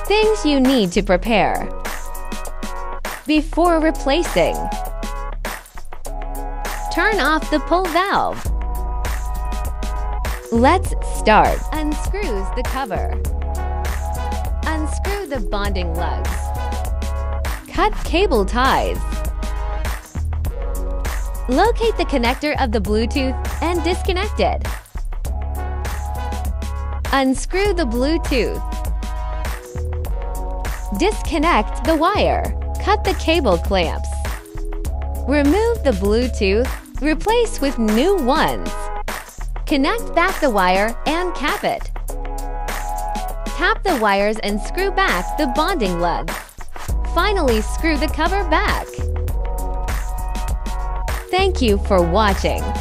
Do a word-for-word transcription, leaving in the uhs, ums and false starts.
Things you need to prepare before replacing. Turn off the pull valve. Let's start. Unscrews the cover. Unscrew the bonding lugs. Cut cable ties. Locate the connector of the Bluetooth and disconnect it. Unscrew the Bluetooth. Disconnect the wire. Cut the cable clamps. Remove the Bluetooth. Replace with new ones. Connect back the wire and cap it. Tap the wires and screw back the bonding lugs. Finally, screw the cover back. Thank you for watching.